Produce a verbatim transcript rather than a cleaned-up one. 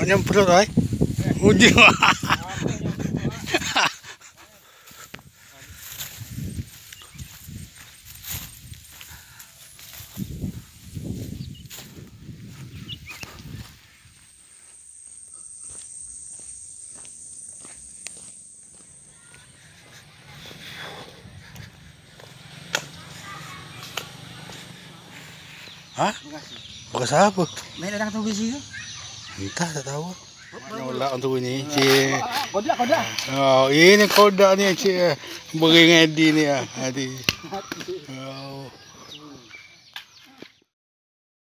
Maknya perut ay. Uji. Hah? Bekas apa? Main datang tu bisi tu? Entah, tak tahu. Nolak untuk ini, cik. Kodak, kodak. Oh, ini kodak ni, cik. Beri dengan Adi ni ah. Adi. Oh.